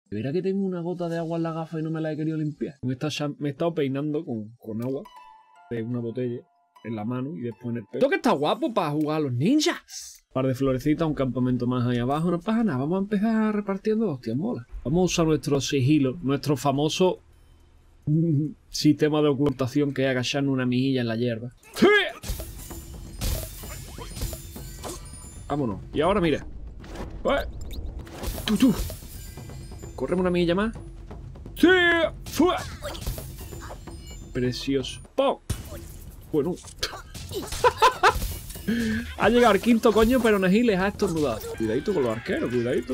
Verá que tengo una gota de agua en la gafa y no me la he querido limpiar. Me he estado peinando con agua de una botella en la mano y después en el pelo. Esto que está guapo para jugar a los ninjas. Un par de florecitas, un campamento más ahí abajo, no pasa nada. Vamos a empezar repartiendo hostias, mola. Vamos a usar nuestro sigilo, nuestro famoso sistema de ocultación que es agacharnos una mejilla en la hierba. ¡Sí! Vámonos. Y ahora mira. ¡Tú! Corremos una milla más. ¡Sí! ¡Fue! Precioso. ¡Pum! Bueno. Ha llegado el quinto coño, pero Neji les ha estornudado. Cuidadito con los arqueros, cuidadito.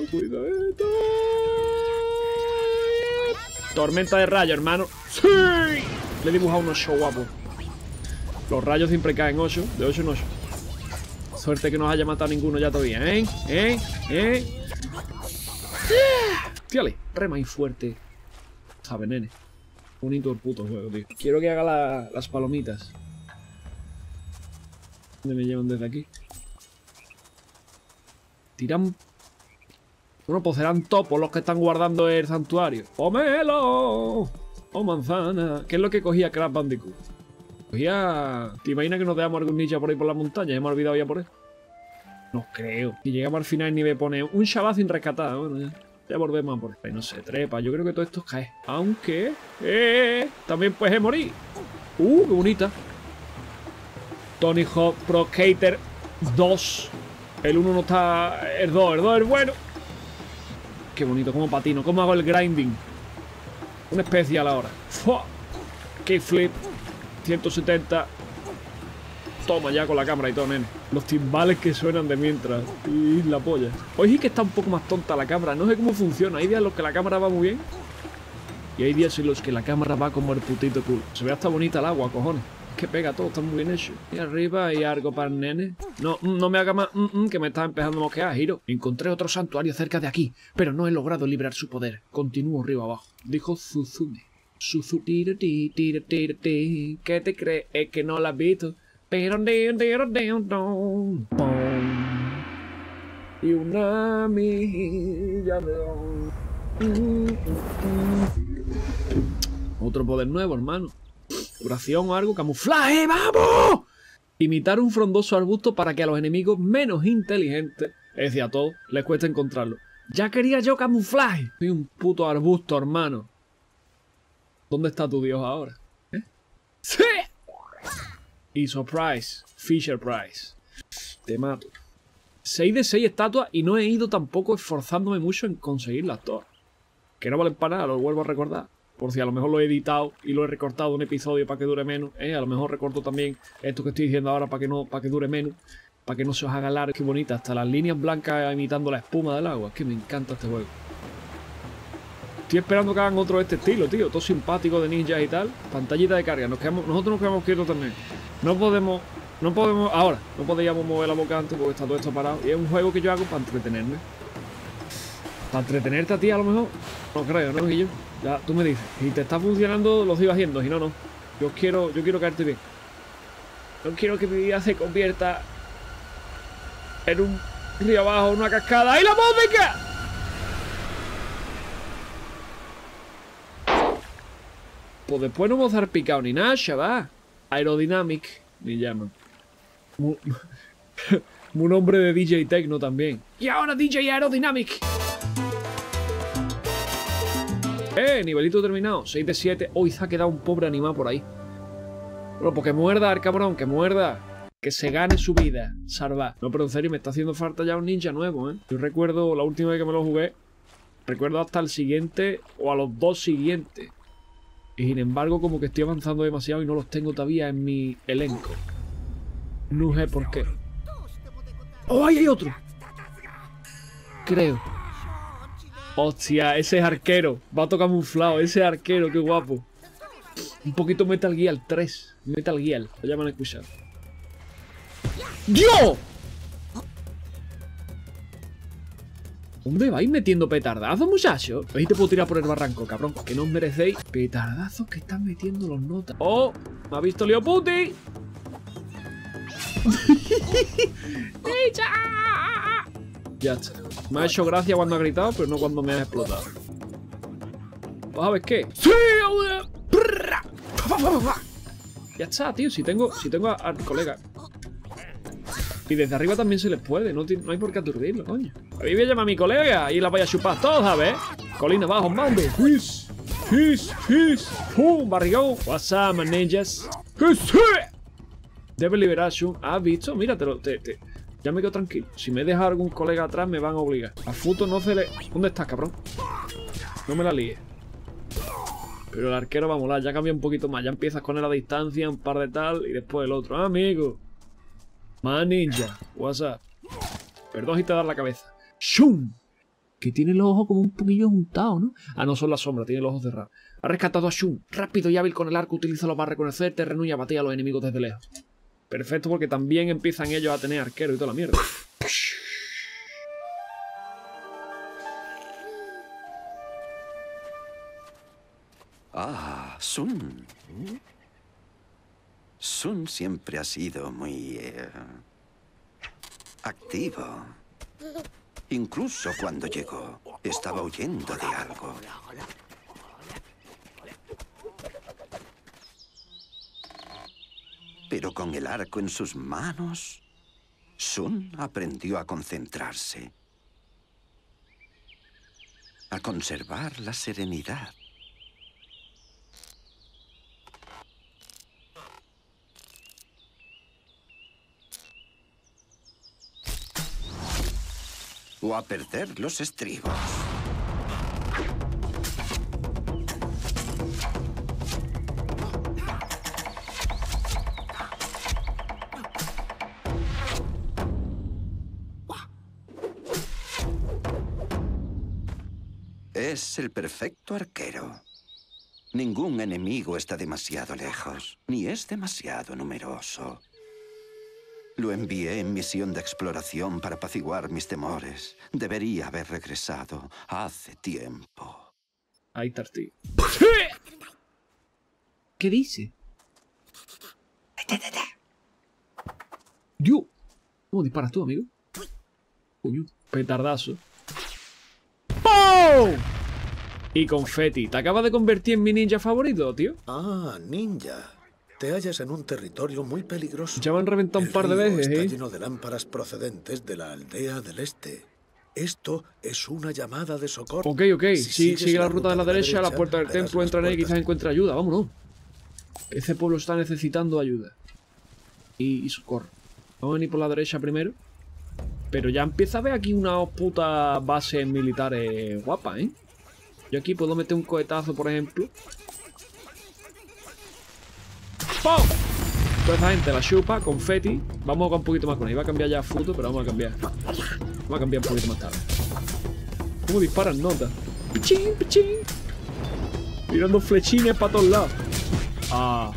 Tormenta de rayos, hermano. ¡Sí! Le he dibujado unos show guapos. Los rayos siempre caen 8, de 8 en 8. Suerte que no os haya matado ninguno ya todavía, ¿eh? Fíjale, rema y fuerte. Sabe, nene. Bonito el puto juego, tío. Quiero que haga las palomitas. ¿Dónde me llevan desde aquí? Tiran... Bueno, pues serán topos los que están guardando el santuario. ¡Pomelo! ¡O manzana! ¿Qué es lo que cogía Crash Bandicoot? Cogía... ¿Te imaginas que nos dejamos algún ninja por ahí por la montaña? ¿Ya me he olvidado ya por eso? No creo. Si llegamos al final ni me pone un Shabbat sin rescatar. Bueno, ya volvemos a por ahí. No sé, trepa. Yo creo que todo esto cae. Aunque... también puedes morir. ¡Qué bonita! Tony Hawk Pro Skater 2. El 1 no está... El 2 es bueno. Qué bonito, cómo patino, cómo hago el grinding. Un especial ahora. ¡Fua! Kickflip. 170. Toma ya con la cámara y todo, nene. Los timbales que suenan de mientras. Y la polla. Hoy sí que está un poco más tonta la cámara. No sé cómo funciona. Hay días en los que la cámara va muy bien. Y hay días en los que la cámara va como el putito culo. Se ve hasta bonita el agua, cojones. Que pega todo, está muy bien hecho. Y arriba hay algo para el nene. No me haga más que me está empezando a mosquear, Hiro. Encontré otro santuario cerca de aquí, pero no he logrado librar su poder. Continúo río abajo, dijo Suzume. ¿Qué te crees? Es que no la has visto. Pero y una milla de... Otro poder nuevo, hermano. Curación o algo, camuflaje, ¡vamos! Imitar un frondoso arbusto para que a los enemigos menos inteligentes, es decir, a todos, les cueste encontrarlo. Ya quería yo camuflaje. Soy un puto arbusto, hermano. ¿Dónde está tu dios ahora? ¡Sí! Y surprise, Fisher Price. Te mato. 6 de 6 estatuas y no he ido tampoco esforzándome mucho en conseguirlas todas. Que no valen para nada, lo vuelvo a recordar. Por si a lo mejor lo he editado y lo he recortado un episodio para que dure menos. A lo mejor recorto también esto que estoy diciendo ahora para que dure menos. Para que no se os haga largo. Qué bonita. Hasta las líneas blancas imitando la espuma del agua. Es que me encanta este juego. Estoy esperando que hagan otro de este estilo, tío. Todo simpático de ninjas y tal. Pantallita de carga. Nosotros nos quedamos quietos también. No podemos ahora. No podíamos mover la boca antes porque está todo esto parado. Y es un juego que yo hago para entretenerme. Para entretenerte a ti a lo mejor. No creo, ¿no, Guillo? Ya, tú me dices. Si te está funcionando, lo sigo haciendo. Si no, no. Yo quiero caerte bien. No quiero que mi vida se convierta en un río abajo, una cascada. ¡Y la música! Pues después no vamos a estar picado ni nada, chaval. Aerodynamic, me llaman. Un nombre de DJ Tecno también. Y ahora DJ Aerodynamic. Nivelito terminado. 6 de 7. Hoy se ha quedado un pobre animal por ahí. Bueno, pues que muerda el cabrón, que muerda. Que se gane su vida. Salva. No, pero en serio, me está haciendo falta ya un ninja nuevo, ¿eh? Yo recuerdo la última vez que me lo jugué. Recuerdo hasta el siguiente o a los 2 siguientes. Y sin embargo, como que estoy avanzando demasiado y no los tengo todavía en mi elenco. No sé por qué. ¡Oh, ahí hay otro! Creo. Hostia, ese es arquero. Va a tocar camuflado. Ese es arquero, qué guapo. Un poquito Metal Gear 3. Metal Gear. Lo llaman a escuchar. ¡Dios! ¿Dónde vais metiendo petardazos, muchachos? Ahí te puedo tirar por el barranco, cabrón. Que no os merecéis petardazos que están metiendo los notas. ¡Oh! ¡Me ha visto Leo Puti! Ya está. Me ha hecho gracia cuando ha gritado, pero no cuando me ha explotado. Pues a ver qué. ¡Sí! Ya está, tío. Si tengo al colega. Y desde arriba también se les puede. No hay por qué aturdirlo, coño. A mí me llama mi colega y la voy a chupar todas, ¿ves? Colina abajo, mando. Fish. Barrigón. What's up, my ninjas? Debe liberar a Shun. ¿Has visto? Mira, ya me quedo tranquilo. Si me deja algún colega atrás, me van a obligar. A Futo no se le... ¿Dónde estás, cabrón? No me la líes. Pero el arquero va a molar. Ya cambia un poquito más. Ya empiezas con él a distancia, un par de tal, y después el otro. Amigo. Más ninja. What's up? Perdón si te da la cabeza. Shun. Que tiene los ojos como un poquillo juntados, ¿no? Ah, no, son la sombra. Tiene los ojos cerrados. Ha rescatado a Shun. Rápido y hábil con el arco. Utilízalo para reconocer terreno y abatir a los enemigos desde lejos. Perfecto, porque también empiezan ellos a tener arquero y toda la mierda. Ah, Sun. Sun siempre ha sido muy... activo. Incluso cuando llegó, estaba huyendo de algo. Pero con el arco en sus manos, Sun aprendió a concentrarse, a conservar la serenidad. O a perder los estribos. Es el perfecto arquero. Ningún enemigo está demasiado lejos, ni es demasiado numeroso. Lo envié en misión de exploración para apaciguar mis temores. Debería haber regresado hace tiempo. Ahí está, tío. ¿Qué dice? Dios. ¿Cómo disparas tú, amigo? Coño, petardazo. ¡Pum! Y confeti. ¿Te acabas de convertir en mi ninja favorito, tío? Ah, ninja. Te hallas en un territorio muy peligroso. Ya me han reventado un par de veces, está lleno de lámparas procedentes de la aldea del este. Esto es una llamada de socorro. Ok. Si sigue la ruta de la derecha, a la puerta del templo, entra en él y quizás encuentre ayuda. Vámonos. Ese pueblo está necesitando ayuda. Y socorro. Vamos a venir por la derecha primero. Pero ya empieza a ver aquí unas putas bases militares guapas, ¿eh? Yo aquí puedo meter un cohetazo, por ejemplo. ¡Pum! Toda esa gente la chupa, confeti. Vamos a jugar un poquito más con él. Iba a cambiar ya a Futo, pero vamos a cambiar. Vamos a cambiar un poquito más tarde. ¿Cómo disparan notas? ¡Pichín, pichín! Tirando flechines para todos lados. ¡Ah!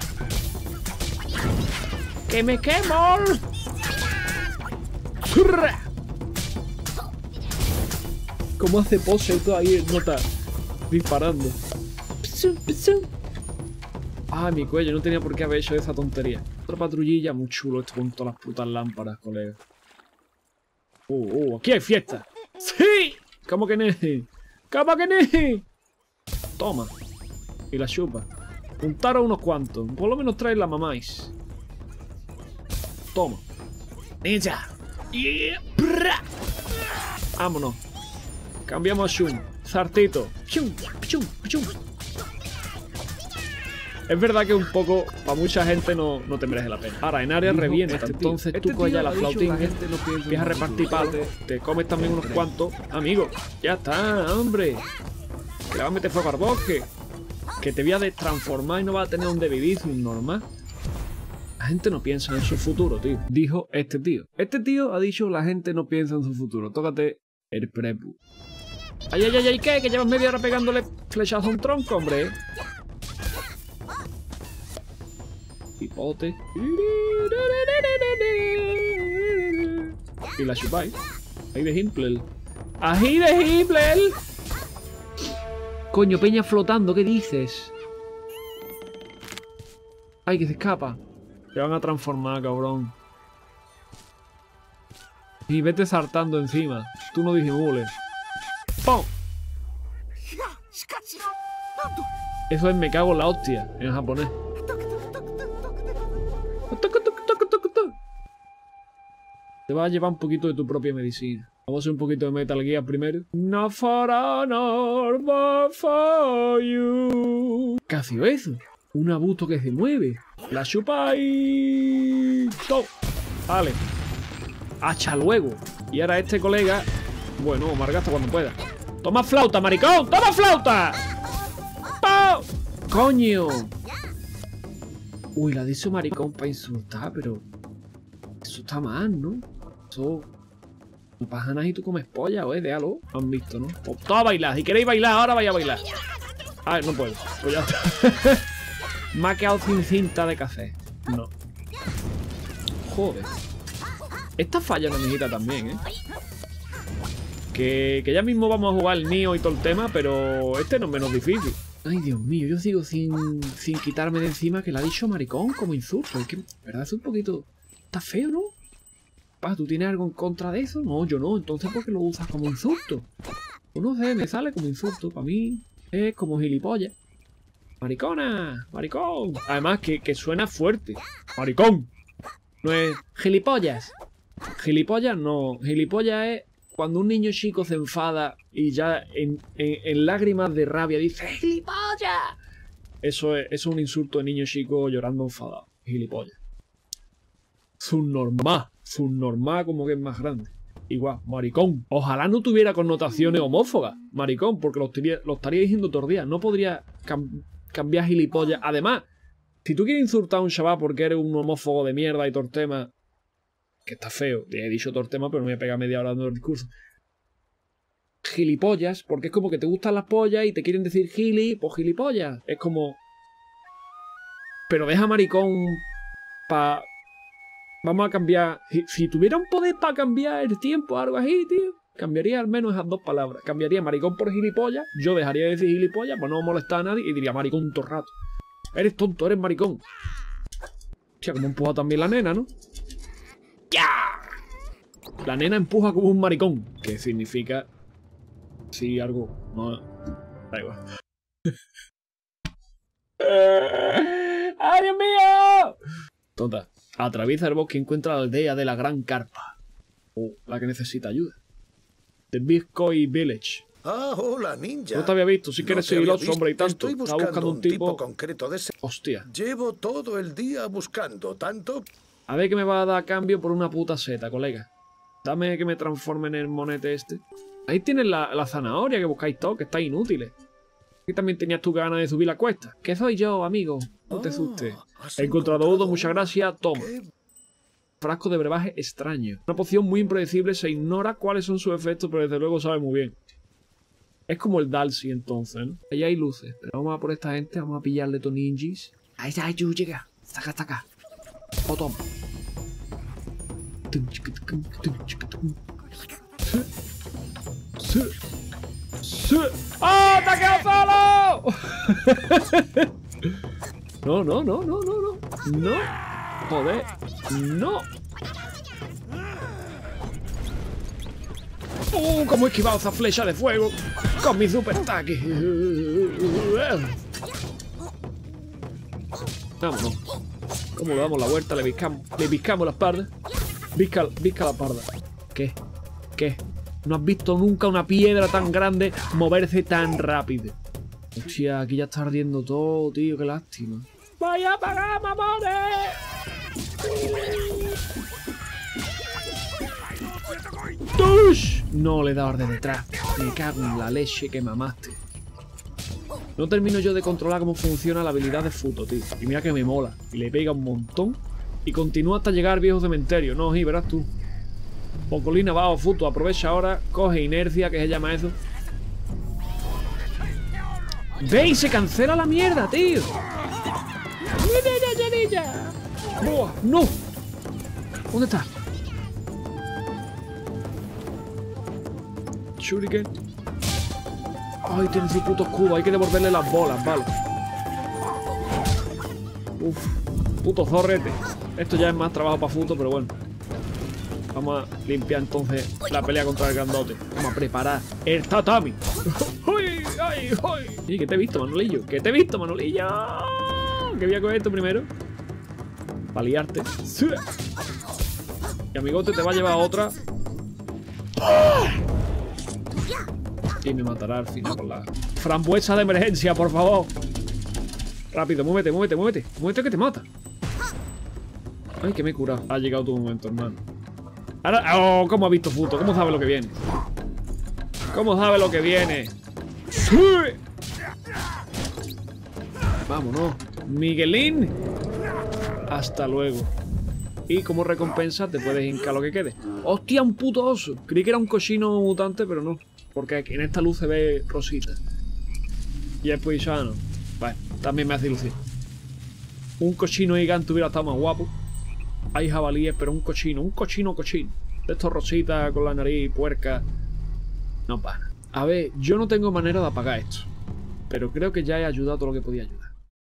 ¡Que me quemo! ¿Cómo hace pose y todo ahí nota disparando? Ah, mi cuello, no tenía por qué haber hecho esa tontería. Otra patrullilla, muy chulo esto con todas las putas lámparas, colega. Aquí hay fiesta. ¡Sí! ¿Cómo que no? ¿Cómo que no? Toma. Y la chupa. Juntaron unos cuantos. Por lo menos trae la mamáis. Toma. Ninja. Yeah. Vámonos. Cambiamos a Shun. Zartito. Pichum, pichum, pichum. Es verdad que un poco, para mucha gente no te merece la pena. Ahora, en área reviene, entonces tú coges ya la flautín, empiezas a repartir palos, te comes también unos cuantos. Amigo, ya está, hombre. Que le vas a meter fuego al bosque. Que te voy a transformar y no vas a tener donde vivir, normal. La gente no piensa en su futuro, tío. Dijo este tío. Este tío ha dicho la gente no piensa en su futuro. Tócate el prepu. Ay, ¿qué? Que llevas media hora pegándole flechazo a un tronco, hombre. Hipote. Y la chupáis. Ahí de Himplel. ¡Ají de Himplel! Coño, peña flotando, ¿qué dices? Ay, que se escapa. Te van a transformar, cabrón. Y vete saltando encima. Tú no disimules. ¡Pum! Eso es me cago en la hostia en japonés. Te vas a llevar un poquito de tu propia medicina. Vamos a hacer un poquito de Metal Gear primero. Not for honor, but for you. ¿Qué ha sido eso? Un abuto que se mueve. La chupáis. ¡Top! Vale. Hacha luego. Y ahora este colega... Bueno, Margaza cuando pueda. ¡Toma flauta, maricón! ¡Toma flauta! ¡Pau! ¡Coño! Uy, la dice maricón para insultar, pero... Eso está mal, ¿no? Eso... Tú pajanas y tú comes polla, déjalo. Han visto, ¿no? Pues todo a bailar. Si queréis bailar, ahora vais a bailar. A ver, no puedo. Pues ya está. Me ha quedado sin cinta de café. No. Joder. Esta falla una amiguita también, ¿eh? Que ya mismo vamos a jugar el Nioh y todo el tema, pero este no es menos difícil. Ay, Dios mío, yo sigo sin quitarme de encima que le ha dicho maricón como insulto. Es que, ¿verdad? Es un poquito... Está feo, ¿no? Pa, ¿tú tienes algo en contra de eso? No, yo no. Entonces, ¿por qué lo usas como insulto? Pues no sé, me sale como insulto. Para mí es como gilipollas. ¡Maricona! ¡Maricón! Además, que suena fuerte. ¡Maricón! No es gilipollas. Gilipollas no. Gilipollas es cuando un niño chico se enfada y ya en lágrimas de rabia dice ¡gilipollas! Eso es un insulto de niño chico llorando enfadado. Gilipollas. Subnormal como que es más grande. Igual, maricón. Ojalá no tuviera connotaciones homófobas. Maricón, porque lo estaría diciendo todos los días. No podría cambiar gilipollas. Además, si tú quieres insultar a un chaval porque eres un homófobo de mierda y tortema, que está feo, te he dicho tortema, pero me voy a pegar media hora dando el discurso. Gilipollas, porque es como que te gustan las pollas y te quieren decir gili, pues gilipollas. Es como... Pero deja maricón pa... Vamos a cambiar... Si tuviera un poder para cambiar el tiempo o algo así, tío, cambiaría al menos esas dos palabras. Cambiaría maricón por gilipollas. Yo dejaría de decir gilipollas para no molestar a nadie y diría maricón todo el rato. Eres tonto, eres maricón. Hostia, como empuja también la nena, ¿no? ¡Ya! La nena empuja como un maricón. Que significa... Sí, algo... No... Da igual. ¡Ay, Dios mío! Total. Atraviesa el bosque y encuentra la aldea de la Gran Carpa. O la que necesita ayuda. The Big Koi Village. Ah, hola, ninja. No te había visto, sí que eres sigiloso, hombre, y tanto. Estoy Estaba buscando un tipo concreto de ese... Hostia. Llevo todo el día buscando tanto... A ver qué me va a dar a cambio por una puta seta, colega. Dame que me transforme en el monete este. Ahí tienes la zanahoria que buscáis todos, que está inútiles. Y también tenías tú ganas de subir la cuesta. ¿Qué soy yo, amigo? No te asustes. He encontrado uno, muchas gracias. Toma. Frasco de brebaje extraño. Una poción muy impredecible, se ignora cuáles son sus efectos, pero desde luego sabe muy bien. Es como el Dalsy entonces, ¿no? Ahí hay luces. Pero vamos a por esta gente, vamos a pillarle estos ninjas. Ahí está, llega. Está acá. Oh, toma. ¡Oh, te has quedado solo! No. Joder. No. Cómo he esquivado esa flecha de fuego con mi super ataque. Vámonos. ¿Cómo le damos la vuelta? Le piscamos la espalda. Visca la parda. ¿Qué? ¿No has visto nunca una piedra tan grande moverse tan rápido? Hostia, aquí ya está ardiendo todo, tío. Qué lástima. ¡Voy a apagar, mamones! ¡Tush! No le he dado de detrás. Me cago en la leche que mamaste. No termino yo de controlar cómo funciona la habilidad de Futo, tío. Y mira que me mola. Y le pega un montón. Y continúa hasta llegar al viejo cementerio. No, sí, verás tú. Pocolina, va, Futo, aprovecha ahora. Coge inercia, que se llama eso. ¡Ve! Se cancela la mierda, tío. ¡Buah! ¡No! ¿Dónde está? Shuriken. Ay, tiene su puto escudo. Hay que devolverle las bolas, vale. Uf, puto zorrete. Esto ya es más trabajo para Futo, pero bueno. Vamos a limpiar entonces la pelea contra el grandote. Vamos a preparar el tatami. ¡Uy! ¡Ay! ¡Ay! Sí, que te he visto, Manolillo. Que te he visto, Manolillo. Que voy a coger esto primero. Para liarte. Sí. Y amigote te va a llevar a otra. Y me matará al final con la frambuesa de emergencia, por favor. Rápido, muévete, muévete, muévete. Muévete que te mata. Ay, que me he curado. Ha llegado tu momento, hermano. Ahora, oh, cómo ha visto puto. ¿Cómo sabe lo que viene? ¿Cómo sabe lo que viene? ¡Sí! Vámonos. Miguelín. Hasta luego. Y como recompensa te puedes hincar lo que quede. ¡Hostia, un puto oso! Creí que era un cochino mutante, pero no. Porque en esta luz se ve rosita. Y es paisano. Bueno, también me hace ilusión. Un cochino gigante hubiera estado más guapo. Hay jabalíes, pero un cochino. De estos rositas con la nariz puerca. No para. A ver, yo no tengo manera de apagar esto. Pero creo que ya he ayudado todo lo que podía ayudar.